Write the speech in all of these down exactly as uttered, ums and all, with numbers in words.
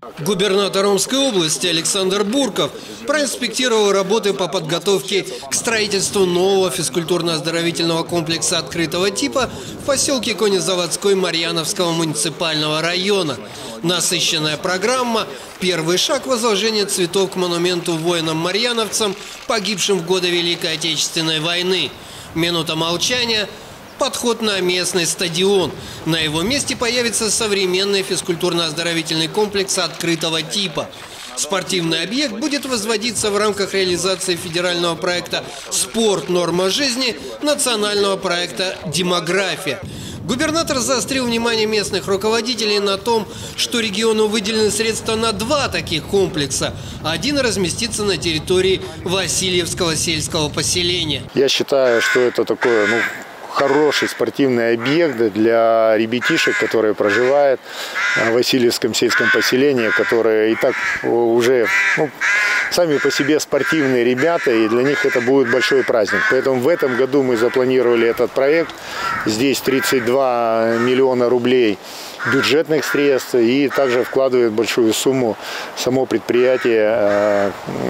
Губернатор Омской области Александр Бурков проинспектировал работы по подготовке к строительству нового физкультурно-оздоровительного комплекса открытого типа в поселке Конезаводской Марьяновского муниципального района. Насыщенная программа – первый шаг возложения цветов к монументу воинам-марьяновцам, погибшим в годы Великой Отечественной войны. Минута молчания – подход на местный стадион. На его месте появится современный физкультурно-оздоровительный комплекс открытого типа. Спортивный объект будет возводиться в рамках реализации федерального проекта «Спорт. Норма жизни», национального проекта «Демография». Губернатор заострил внимание местных руководителей на том, что региону выделены средства на два таких комплекса. Один разместится на территории Васильевского сельского поселения. Я считаю, что это такое, ну, хороший спортивный объект для ребятишек, которые проживают в Васильевском сельском поселении, которые и так уже, ну, сами по себе спортивные ребята, и для них это будет большой праздник. Поэтому в этом году мы запланировали этот проект. Здесь тридцать два миллиона рублей бюджетных средств, и также вкладывает большую сумму само предприятие,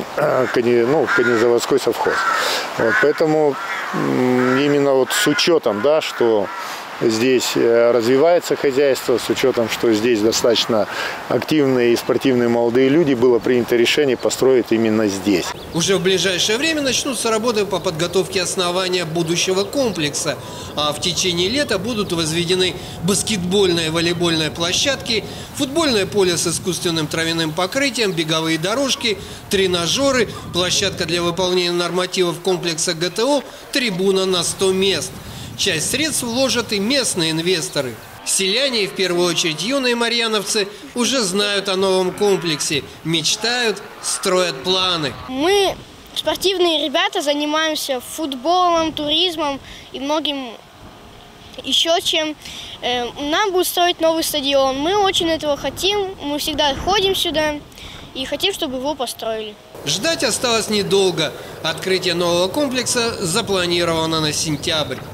ну, Конезаводской совхоз. Вот, поэтому именно вот с учетом, да, что здесь развивается хозяйство, с учетом, что здесь достаточно активные и спортивные молодые люди, было принято решение построить именно здесь. Уже в ближайшее время начнутся работы по подготовке основания будущего комплекса, а в течение лета будут возведены баскетбольные и волейбольные площадки, футбольное поле с искусственным травяным покрытием, беговые дорожки, тренажеры, площадка для выполнения нормативов комплекса ГТО, трибуна на сто мест. Часть средств вложат и местные инвесторы. Селяне, и в первую очередь юные марьяновцы, уже знают о новом комплексе, мечтают, строят планы. Мы, спортивные ребята, занимаемся футболом, туризмом и многим еще чем. Нам будут строить новый стадион. Мы очень этого хотим, мы всегда ходим сюда и хотим, чтобы его построили. Ждать осталось недолго. Открытие нового комплекса запланировано на сентябрь.